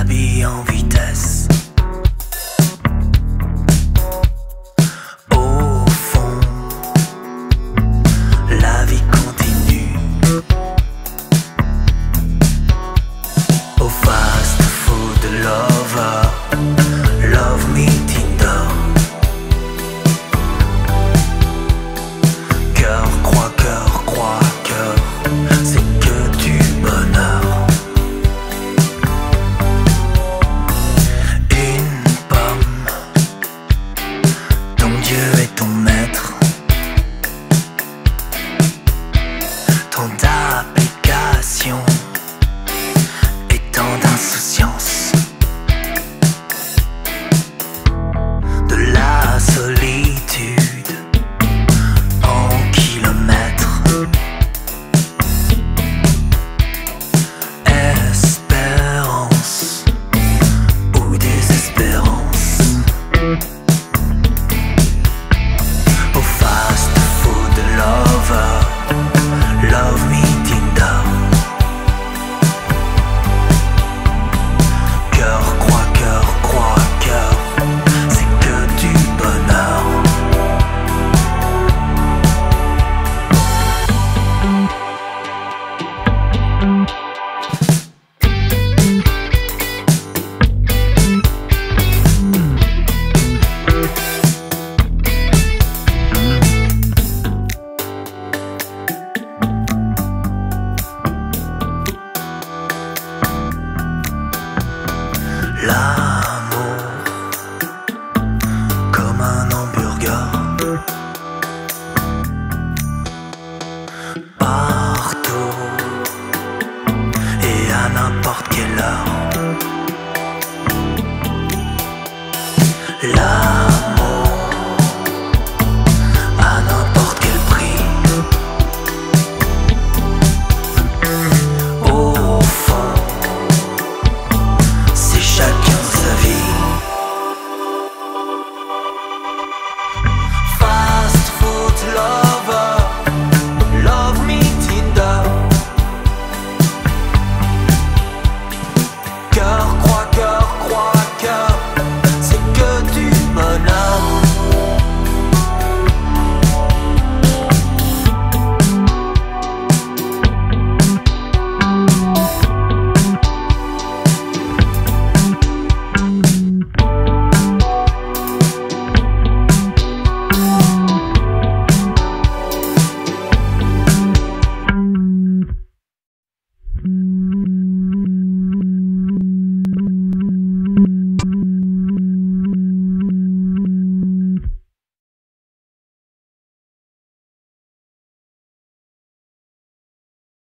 s'habille en vitesse. Au fond, la vie continue. Au fast food lover, love me Tinder. Cœur, croix, cœur, c'est que du bonheur. Une pomme, ton Dieu est ton maître. Tant d'applications et tant d'insouciance. De la solitude en kilomètres. Espérance ou désespérance. Au fast food lover, love me Tinder. Cœur, croix, cœur, c'est que du bonheur. La